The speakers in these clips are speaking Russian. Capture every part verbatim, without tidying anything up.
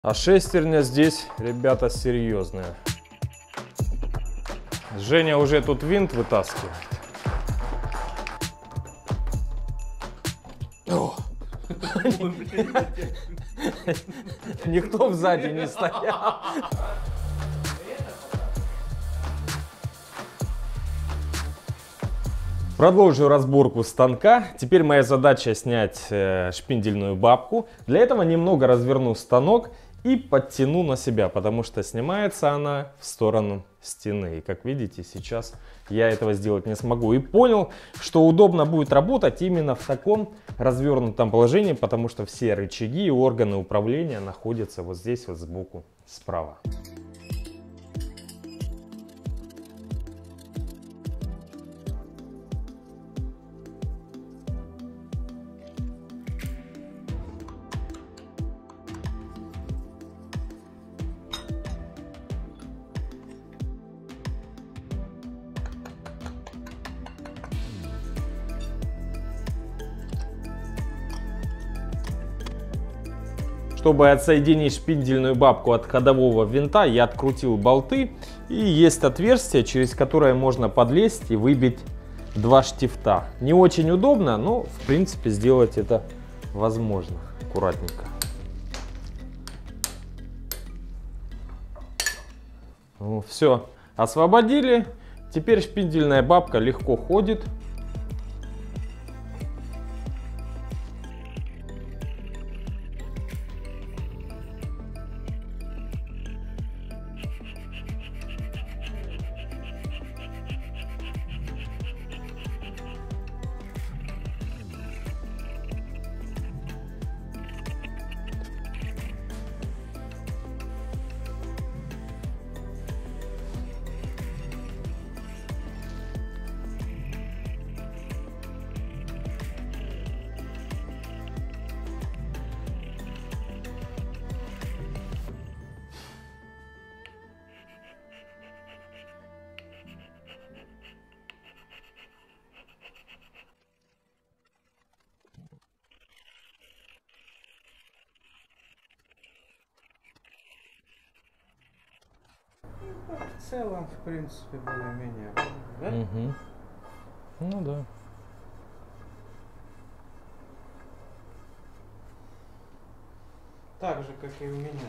А шестерня здесь, ребята, серьезная. Женя уже тут винт вытаскивает. Никто сзади не стоял. Продолжу разборку станка. Теперь моя задача снять шпиндельную бабку. Для этого немного разверну станок и подтяну на себя, потому что снимается она в сторону стены. И как видите, сейчас я этого сделать не смогу. И понял, что удобно будет работать именно в таком развернутом положении, потому что все рычаги и органы управления находятся вот здесь вот сбоку справа. Чтобы отсоединить шпиндельную бабку от ходового винта, я открутил болты, и есть отверстие, через которое можно подлезть и выбить два штифта. Не очень удобно, но в принципе сделать это возможно. Аккуратненько. Ну, все, освободили. Теперь шпиндельная бабка легко ходит. В целом, в принципе, более-менее, да? Угу. Ну да. Так же, как и у меня.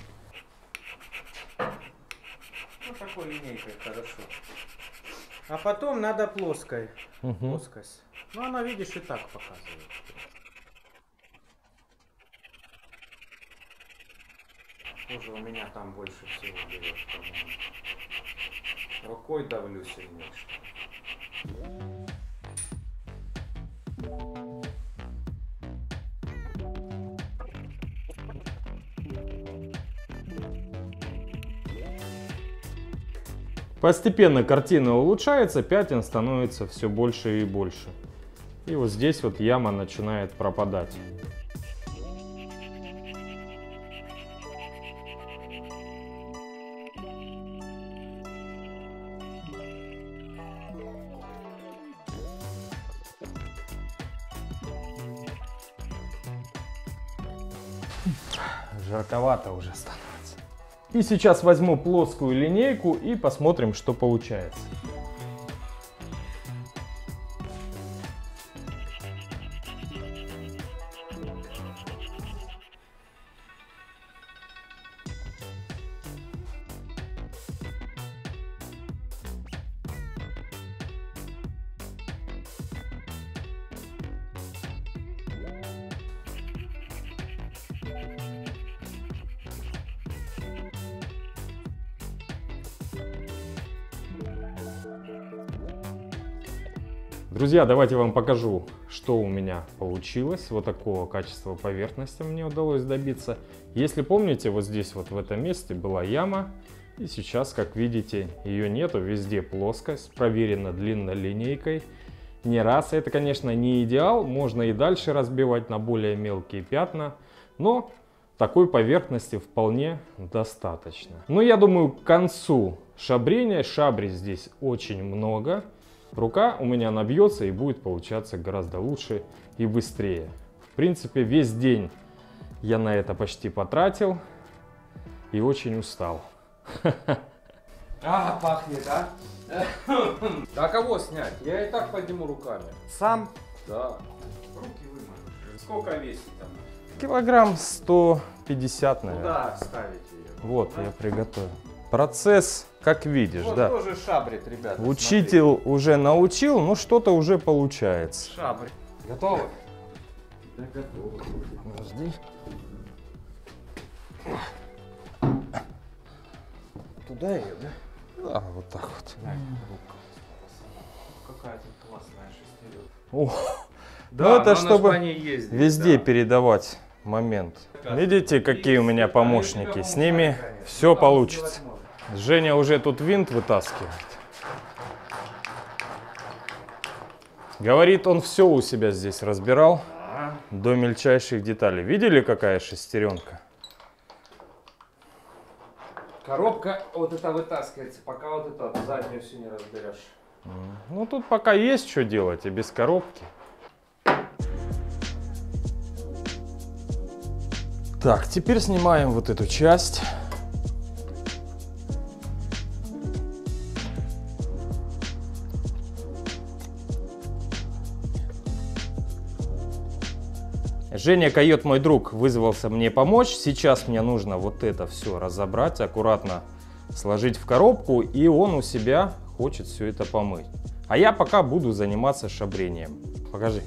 Ну, такой линейкой хорошо. А потом надо плоской. Угу. Плоскость. Ну, она, видишь, и так показывает. Тоже у меня там больше всего берет, по-моему. Рукой давлю сильнее. Постепенно картина улучшается, пятен становится все больше и больше. И вот здесь вот яма начинает пропадать. Жарковато уже становится. И сейчас возьму плоскую линейку и посмотрим, что получается. Друзья, давайте вам покажу, что у меня получилось. Вот такого качества поверхности мне удалось добиться. Если помните, вот здесь вот в этом месте была яма. И сейчас, как видите, ее нету. Везде плоскость, проверена длинной линейкой. Не раз. Это, конечно, не идеал. Можно и дальше разбивать на более мелкие пятна. Но такой поверхности вполне достаточно. Но я думаю, к концу шабрения, шабри здесь очень много. Рука у меня набьется и будет получаться гораздо лучше и быстрее. В принципе, весь день я на это почти потратил. и очень устал. А, пахнет, а? А кого снять? Я и так подниму руками. Сам? Да. Руки вымою. Сколько весит там? Килограмм сто пятьдесят, наверное. Куда ставить ее? Вот, я приготовил. Процесс, как видишь, Вот да. тоже шабрит, ребята. Учитель смотри. Уже научил, ну что-то уже получается. Шабрит. Готовы? Да, готовы. Подожди. Туда ее, да? Да, вот так вот. Какая тут классная шестеренка. О, да, ну это чтобы ездит, везде да. передавать момент. Видите, какие у меня помощники? С ними все получится. Женя уже тут винт вытаскивает. Говорит, он все у себя здесь разбирал до мельчайших деталей. Видели, какая шестеренка? Коробка вот это вытаскивается, пока вот это заднюю все не разберешь. Ну тут пока есть что делать, и без коробки. Так, теперь снимаем вот эту часть. Женя Койот, мой друг, вызвался мне помочь. Сейчас мне нужно вот это все разобрать, аккуратно сложить в коробку, и он у себя хочет все это помыть. А я пока буду заниматься шабрением. Покажи.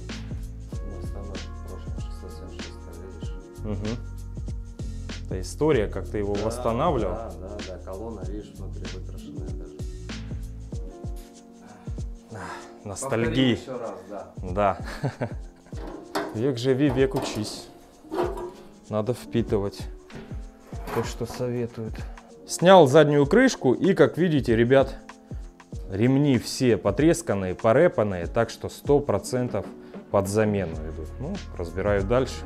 Угу. Это история, как ты его да, восстанавливал. Да, да, да, колонна, видишь, внутри выкрашенная даже. Ностальгия. Еще раз, да. Да. Век живи, век учись. Надо впитывать то, что советуют. Снял заднюю крышку, и, как видите, ребят, ремни все потресканные, порепанные, так что сто процентов под замену идут. Ну, разбираю дальше.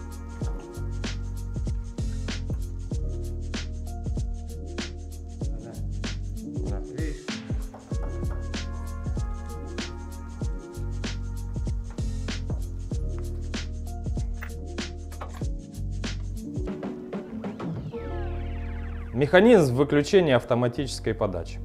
Механизм выключения автоматической подачи.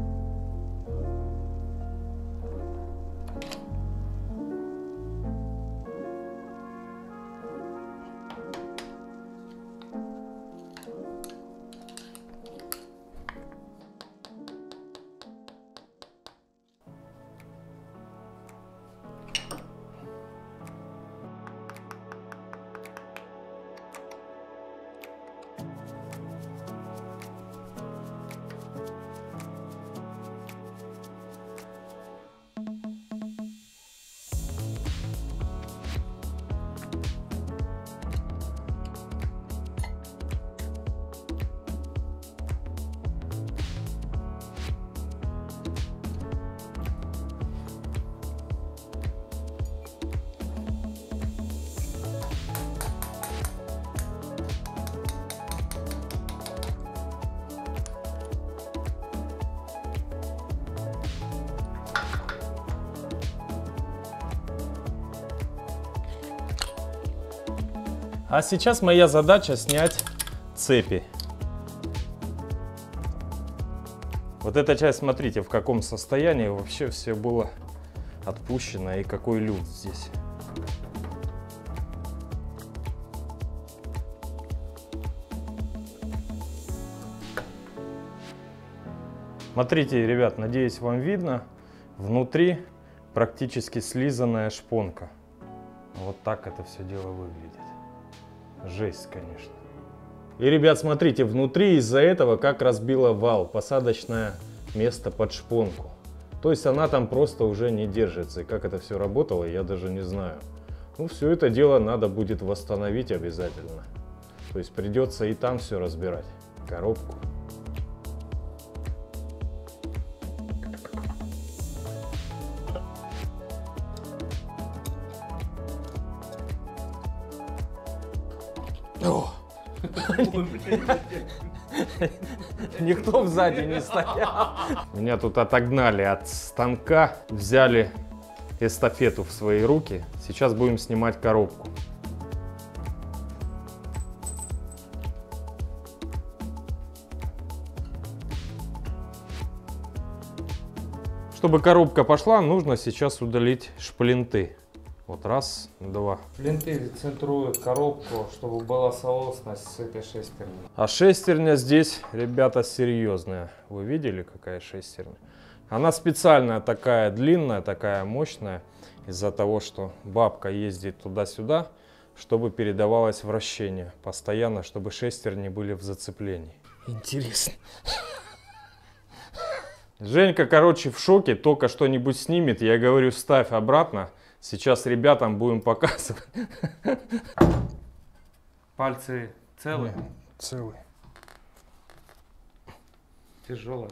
А сейчас моя задача снять цепи. Вот эта часть, смотрите, в каком состоянии вообще все было отпущено и какой люфт здесь. Смотрите, ребят, надеюсь, вам видно. Внутри практически слизанная шпонка. Вот так это все дело выглядит. Жесть, конечно. И, ребят, смотрите, внутри из-за этого как разбила вал, посадочное место под шпонку. То есть она там просто уже не держится. И как это все работало, я даже не знаю. Ну, все это дело надо будет восстановить обязательно. То есть придется и там все разбирать. Коробку. Никто сзади не стоял. Меня тут отогнали от станка, взяли эстафету в свои руки. Сейчас будем снимать коробку. Чтобы коробка пошла, нужно сейчас удалить шплинты. Вот раз, два. Шплинты центруют коробку, чтобы была соосность с этой шестерней. А шестерня здесь, ребята, серьезная. Вы видели, какая шестерня? Она специальная, такая длинная, такая мощная. Из-за того, что бабка ездит туда-сюда, чтобы передавалось вращение постоянно, чтобы шестерни были в зацеплении. Интересно. Женька, короче, в шоке, только что-нибудь снимет. Я говорю, ставь обратно. Сейчас ребятам будем показывать. Пальцы целые? Нет, целые. Тяжелые.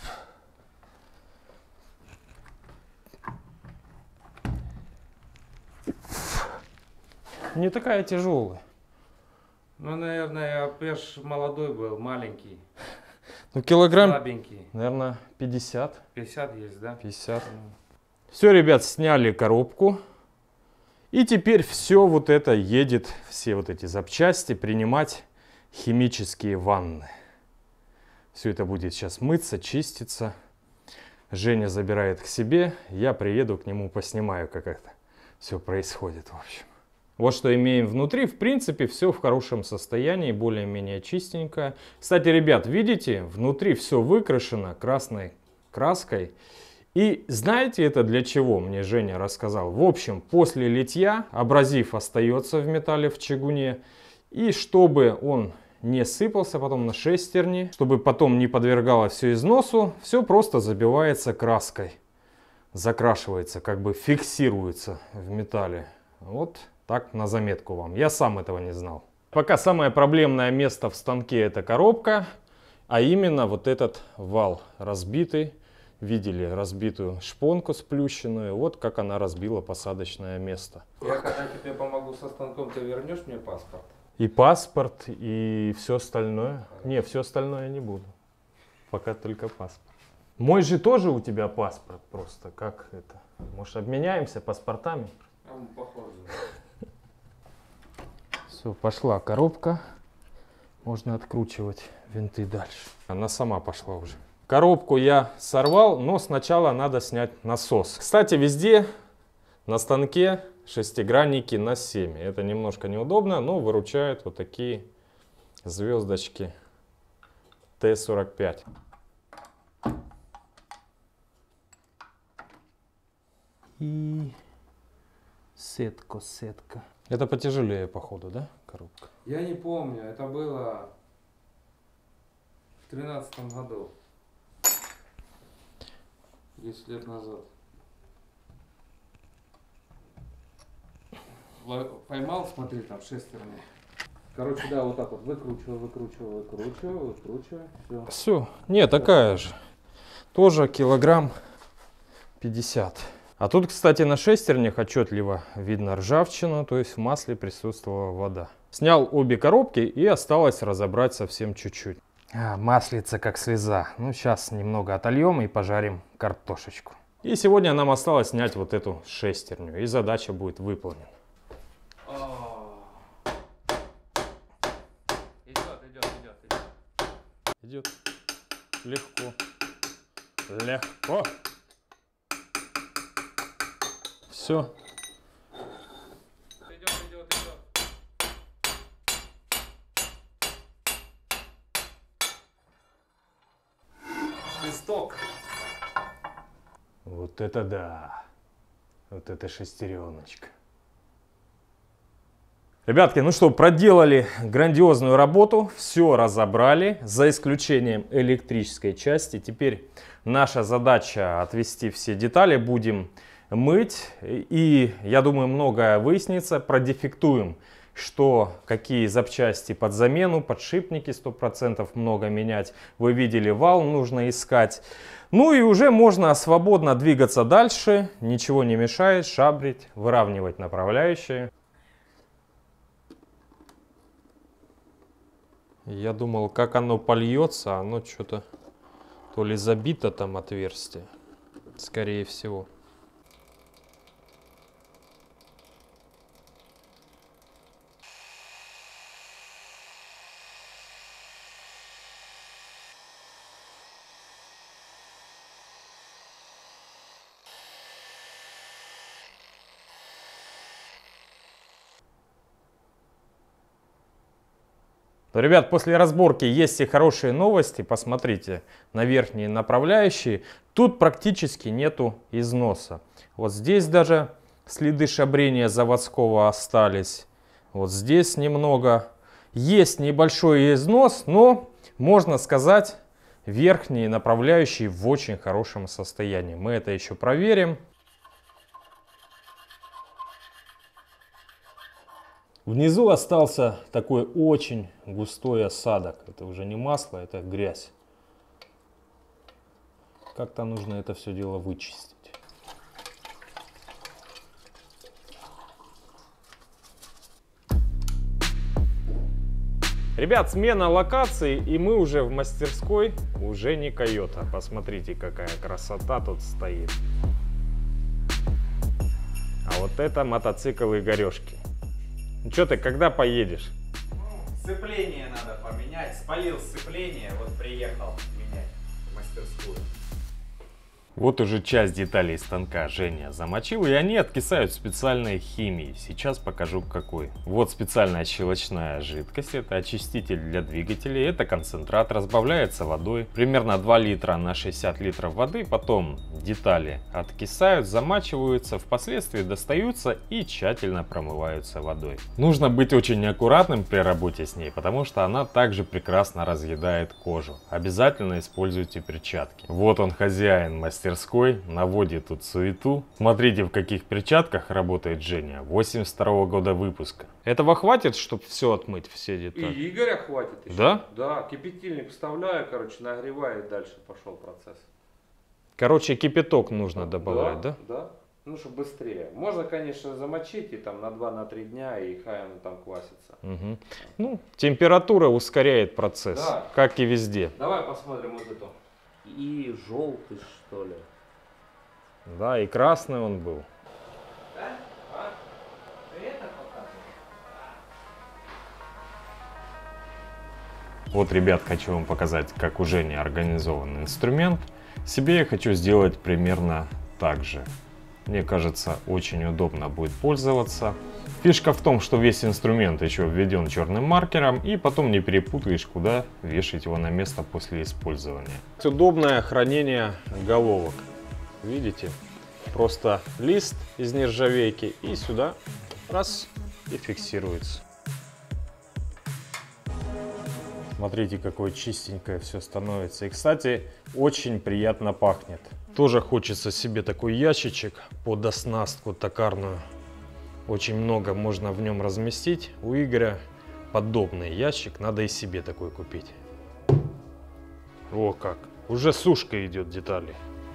Не такая тяжелая. Ну, наверное, я ж молодой был, маленький. Ну, килограмм, слабенький. наверное, пятьдесят. пятьдесят есть, да? пятьдесят. Все, ребят, сняли коробку. И теперь все вот это едет, все вот эти запчасти, принимать химические ванны. Все это будет сейчас мыться, чиститься. Женя забирает к себе, я приеду к нему, поснимаю, как это все происходит, в общем. Вот что имеем внутри. В принципе, все в хорошем состоянии, более-менее чистенько. Кстати, ребят, видите, внутри все выкрашено красной краской. И знаете, это для чего, мне Женя рассказал. В общем, после литья абразив остается в металле, в чугуне. И чтобы он не сыпался потом на шестерни, чтобы потом не подвергалось все износу, все просто забивается краской. Закрашивается, как бы фиксируется в металле. Вот. Так, на заметку вам. Я сам этого не знал. Пока самое проблемное место в станке — это коробка, а именно вот этот вал разбитый. Видели разбитую шпонку сплющенную. Вот как она разбила посадочное место. Я когда тебе помогу со станком, ты вернешь мне паспорт? И паспорт, и все остальное. Не, все остальное я не буду. Пока только паспорт. Мой же тоже у тебя паспорт просто. Как это? Может, обменяемся паспортами? А, похоже. Все, пошла коробка. Можно откручивать винты дальше. Она сама пошла уже. Коробку я сорвал, но сначала надо снять насос. Кстати, везде на станке шестигранники на семь. Это немножко неудобно, но выручают вот такие звездочки Т сорок пять. И сетка, сетка. Это потяжелее, походу, да, коробка? Я не помню, это было в тринадцатом году. десять лет назад. Поймал, смотри, там шестерни. Короче, да, вот так вот выкручиваю, выкручиваю, выкручиваю, выкручиваю. Все. Все. Не, такая же. Тоже килограмм пятьдесят. А тут, кстати, на шестернях отчетливо видно ржавчину, то есть в масле присутствовала вода. Снял обе коробки и осталось разобрать совсем чуть-чуть. А, маслица как слеза. Ну, сейчас немного отольем и пожарим картошечку. И сегодня нам осталось снять вот эту шестерню, и задача будет выполнена. Идет, идет, идет, идет. Идет легко. Легко. Все. Идет, идет, идет. Свисток. Вот это да. Вот это шестереночка. Ребятки, ну что, проделали грандиозную работу, все разобрали, за исключением электрической части. Теперь наша задача отвести все детали, будем мыть, и я думаю, многое выяснится, продефектуем, что какие запчасти под замену, подшипники сто процентов много менять. Вы видели, вал нужно искать. Ну и уже можно свободно двигаться дальше, ничего не мешает, шабрить, выравнивать направляющие. Я думал, как оно польется, оно что-то то ли забито там отверстие, скорее всего. Но, ребят, после разборки есть и хорошие новости. Посмотрите на верхние направляющие. Тут практически нету износа. Вот здесь даже следы шабрения заводского остались. Вот здесь немного. Есть небольшой износ, но, можно сказать, верхние направляющие в очень хорошем состоянии. Мы это еще проверим. Внизу остался такой очень густой осадок. Это уже не масло, это грязь. Как-то нужно это все дело вычистить. Ребят, смена локации, и мы уже в мастерской, уже не Койота. Посмотрите, какая красота тут стоит. А вот это мотоцикл Игорешки. Ну что ты, когда поедешь? Ну, сцепление надо поменять. Спалил сцепление, вот приехал менять в мастерскую. Вот уже часть деталей станка Женя замочил, и они откисают в специальной химии. Сейчас покажу какой. Вот специальная щелочная жидкость, это очиститель для двигателей, это концентрат, разбавляется водой. Примерно два литра на шестьдесят литров воды, потом детали откисают, замачиваются, впоследствии достаются и тщательно промываются водой. Нужно быть очень аккуратным при работе с ней, потому что она также прекрасно разъедает кожу. Обязательно используйте перчатки. Вот он, хозяин мастерской. Наводит тут суету. Смотрите, в каких перчатках работает Женя. восемьдесят второго года выпуска. Этого хватит, чтобы все отмыть, все детали? И Игоря хватит еще. Да? Да, кипятильник вставляю, короче, нагревает, дальше пошел процесс. Короче, кипяток нужно добавлять, да? Да, да. Ну, чтобы быстрее. Можно, конечно, замочить и там на два-три дня, и хай оно там квасится. Угу. Ну, температура ускоряет процесс, да. Как и везде. Давай посмотрим вот эту. И желтый, что ли. Да, и красный он был. Да? А? Это Вот, ребят, хочу вам показать, как у Жени организован инструмент. Себе я хочу сделать примерно так же. Мне кажется, очень удобно будет пользоваться. Фишка в том, что весь инструмент еще введен черным маркером, и потом не перепутаешь, куда вешать его на место после использования. Удобное хранение головок. Видите? Просто лист из нержавейки, и сюда раз и фиксируется. Смотрите, какое чистенькое все становится. И, кстати, очень приятно пахнет. Тоже хочется себе такой ящичек под оснастку токарную. Очень много можно в нем разместить. У Игоря подобный ящик, надо и себе такой купить. О как! Уже сушка идет деталей.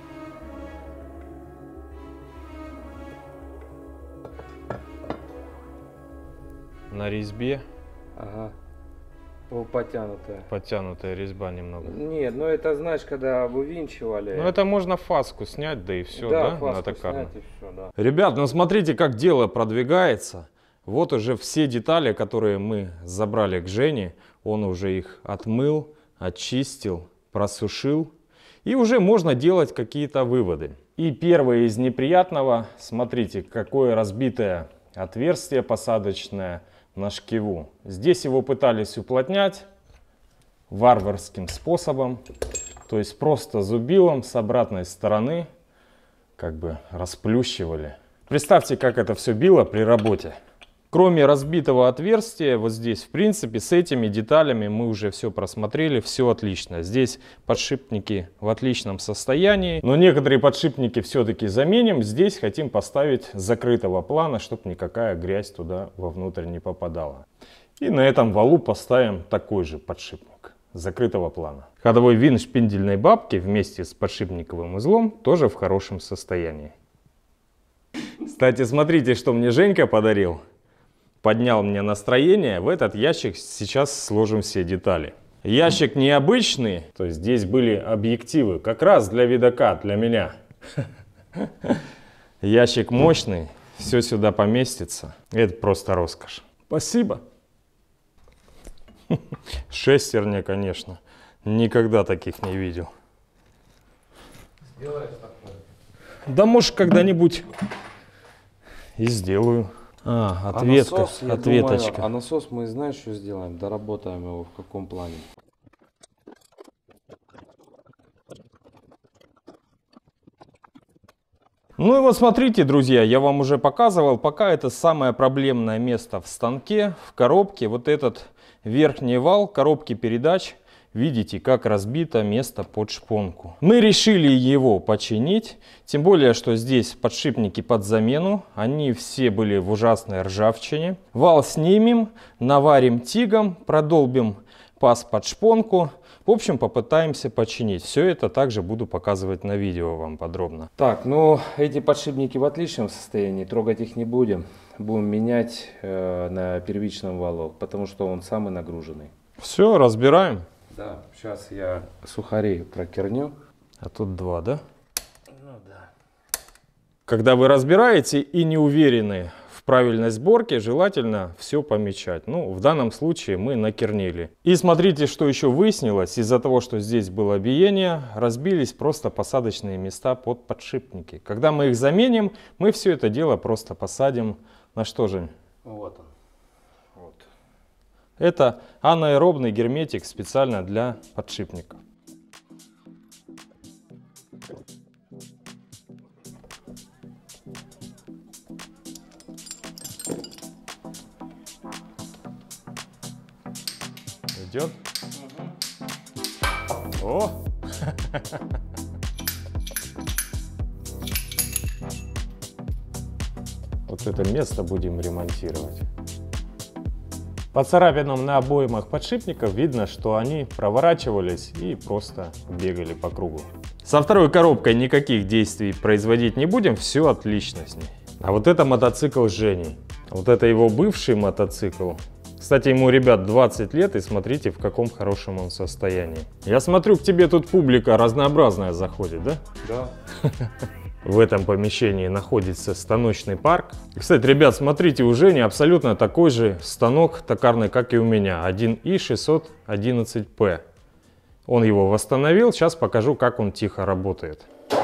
На резьбе. Ага. О, потянутая. Подтянутая резьба немного. Нет, ну это, знаешь, когда вывинчивали. Ну это можно фаску снять, да и все, да, да, фаску на токарную. снять и все, да. Ребят, ну смотрите, как дело продвигается. Вот уже все детали, которые мы забрали к Жене, он уже их отмыл, очистил, просушил. И уже можно делать какие-то выводы. И первое из неприятного, смотрите, какое разбитое отверстие посадочное на шкиву. Здесь его пытались уплотнять варварским способом, то есть просто зубилом с обратной стороны как бы расплющивали. Представьте, как это все било при работе. Кроме разбитого отверстия, вот здесь, в принципе, с этими деталями мы уже все просмотрели, все отлично. Здесь подшипники в отличном состоянии, но некоторые подшипники все-таки заменим. Здесь хотим поставить закрытого плана, чтобы никакая грязь туда вовнутрь не попадала. И на этом валу поставим такой же подшипник закрытого плана. Ходовой винт шпиндельной бабки вместе с подшипниковым узлом тоже в хорошем состоянии. Кстати, смотрите, что мне Женька подарил. Поднял мне настроение. В этот ящик сейчас сложим все детали. Ящик необычный, то есть здесь были объективы, как раз для видока, для меня. Ящик мощный, все сюда поместится. Это просто роскошь. Спасибо. Шестерня, конечно. Никогда таких не видел. Сделаешь такое? Да может когда-нибудь и сделаю. А, ответка, а насос, я ответочка. Думаю, а насос мы знаешь, что сделаем? Доработаем его в каком плане? Ну и вот смотрите, друзья, я вам уже показывал, пока это самое проблемное место в станке, в коробке. Вот этот верхний вал коробки передач, видите, как разбито место под шпонку. Мы решили его починить, тем более, что здесь подшипники под замену, они все были в ужасной ржавчине. Вал снимем, наварим тигом, продолбим паз под шпонку. В общем, попытаемся починить. Все это также буду показывать на видео вам подробно. Так, ну эти подшипники в отличном состоянии, трогать их не будем. Будем менять э, на первичном валу, потому что он самый нагруженный. Все, разбираем. Да, сейчас я сухари прокерню. А тут два, да? Ну да. Когда вы разбираете и не уверены в правильной сборке, желательно все помечать. Ну, в данном случае мы накернили. И смотрите, что еще выяснилось. Из-за того, что здесь было биение, разбились просто посадочные места под подшипники. Когда мы их заменим, мы все это дело просто посадим на что, Жень? Вот он. Вот. Это анаэробный герметик специально для подшипников. Идет? Угу. О! Вот это место будем ремонтировать. По царапинам на обоймах подшипников видно, что они проворачивались и просто бегали по кругу. Со второй коробкой никаких действий производить не будем, все отлично с ней. А вот это мотоцикл Жени. Вот это его бывший мотоцикл. Кстати, ему, ребят, двадцать лет, и смотрите, в каком хорошем он состоянии. Я смотрю, к тебе тут публика разнообразная заходит, да? Да. В этом помещении находится станочный парк. Кстати, ребят, смотрите, у Жени абсолютно такой же станок токарный, как и у меня. один и шестьсот одиннадцать пэ. Он его восстановил. Сейчас покажу, как он тихо работает.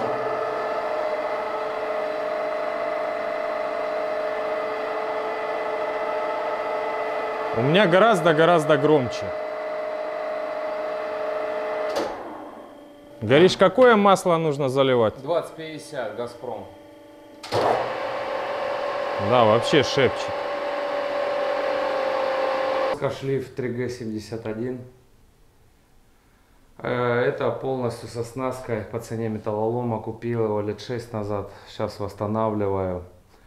У меня гораздо-гораздо громче. Говоришь, какое масло нужно заливать? двадцать пятьдесят, Газпром. Да, вообще шепчет. Шлиф три гэ семьдесят один. Это полностью со оснасткой по цене металлолома. Купил его лет шесть назад. Сейчас восстанавливаю.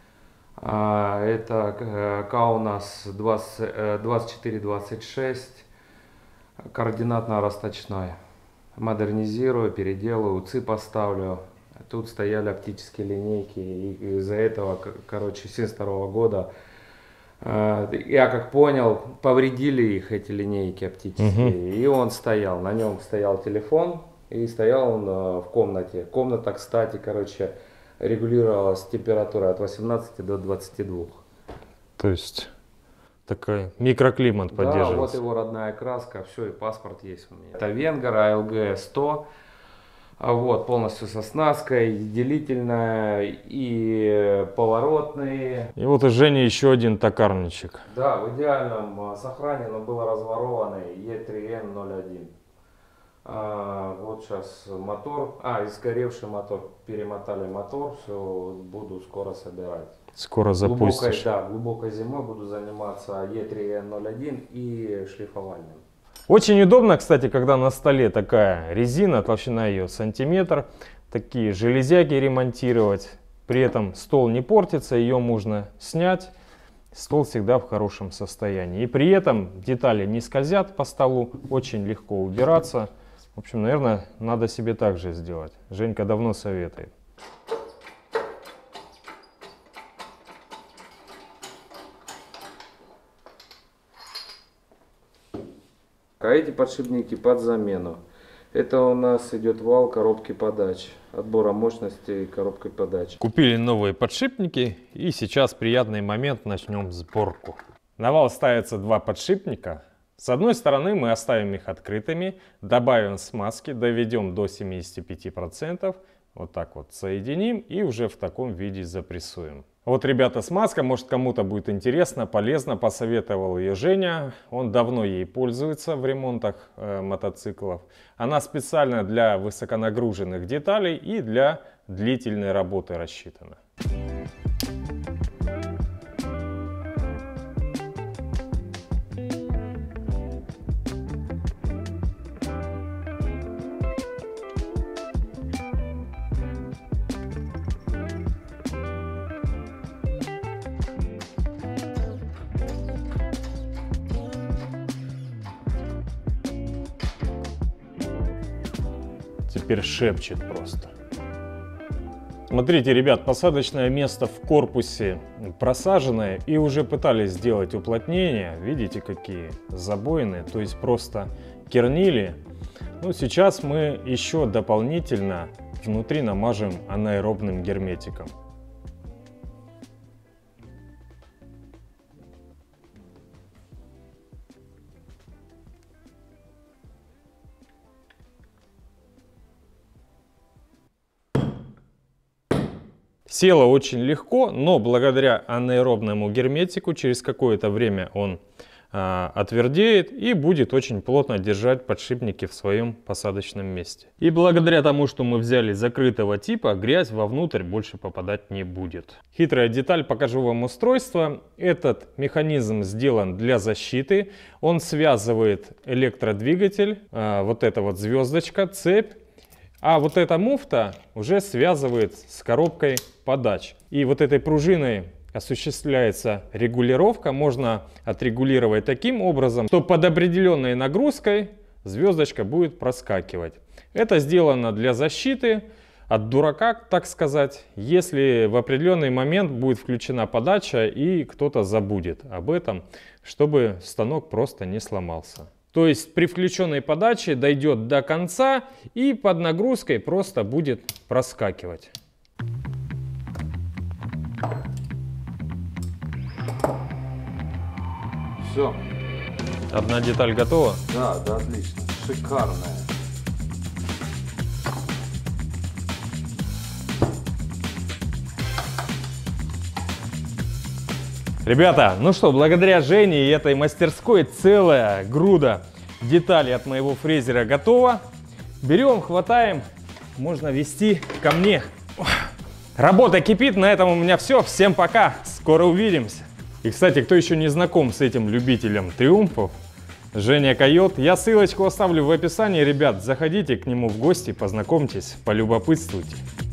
Это Каунас двадцать четыре двадцать шесть. Координатно-расточной. Модернизирую, переделаю, УЦИ поставлю. Тут стояли оптические линейки, и из-за этого, короче, с семьдесят второго года, я как понял, повредили их, эти линейки оптические. Угу. И он стоял, на нем стоял телефон, и стоял он в комнате. Комната, кстати, короче, регулировалась температура от восемнадцати до двадцати двух. То есть такой микроклимат да, поддерживается. Вот его родная краска, все, и паспорт есть у меня. Это Венгер а эл гэ сто. Вот, полностью с оснасткой, делительная и поворотные. И вот у Жени еще один токарничек. Да, в идеальном сохранении, но было разворованный е три эн ноль один. А, вот сейчас мотор, а, и сгоревший мотор, перемотали мотор, все, буду скоро собирать. Скоро запустишь. Глубокой, да, глубокой зимой буду заниматься е три эн ноль один и шлифовальным. Очень удобно, кстати, когда на столе такая резина, толщина ее сантиметр, такие железяки ремонтировать. При этом стол не портится, ее можно снять. Стол всегда в хорошем состоянии. И при этом детали не скользят по столу, очень легко убираться. В общем, наверное, надо себе так же сделать. Женька давно советует. А эти подшипники под замену. Это у нас идет вал коробки подач. Отбора мощности коробкой подач. Купили новые подшипники, и сейчас приятный момент, начнем сборку. На вал ставятся два подшипника. С одной стороны мы оставим их открытыми, добавим смазки, доведем до семидесяти пяти процентов. Вот так вот соединим и уже в таком виде запрессуем. Вот, ребята, смазка, может, кому-то будет интересно, полезно, посоветовал ее Женя. Он давно ей пользуется в ремонтах э, мотоциклов. Она специально для высоконагруженных деталей и для длительной работы рассчитана. Теперь шепчет просто. Смотрите, ребят, посадочное место в корпусе просаженное, и уже пытались сделать уплотнение. Видите, какие забоины, то есть просто кернили. Ну, сейчас мы еще дополнительно внутри намажем анаэробным герметиком. Село очень легко, но благодаря анаэробному герметику через какое-то время он а, отвердеет и будет очень плотно держать подшипники в своем посадочном месте. И благодаря тому, что мы взяли закрытого типа, грязь вовнутрь больше попадать не будет. Хитрая деталь, покажу вам устройство. Этот механизм сделан для защиты. Он связывает электродвигатель, а, вот эта вот звездочка, цепь. А вот эта муфта уже связывает с коробкой подач. И вот этой пружиной осуществляется регулировка. Можно отрегулировать таким образом, что под определенной нагрузкой звездочка будет проскакивать. Это сделано для защиты от дурака, так сказать, если в определенный момент будет включена подача и кто-то забудет об этом, чтобы станок просто не сломался. То есть при включенной подаче дойдет до конца и под нагрузкой просто будет проскакивать. Все. Одна деталь готова? Да, да, отлично. Шикарная. Ребята, ну что, благодаря Жене и этой мастерской целая груда деталей от моего фрезера готова. Берем, хватаем, можно везти ко мне. Работа кипит, на этом у меня все. Всем пока, скоро увидимся. И, кстати, кто еще не знаком с этим любителем триумфов, Женя Койот, я ссылочку оставлю в описании, ребят, заходите к нему в гости, познакомьтесь, полюбопытствуйте.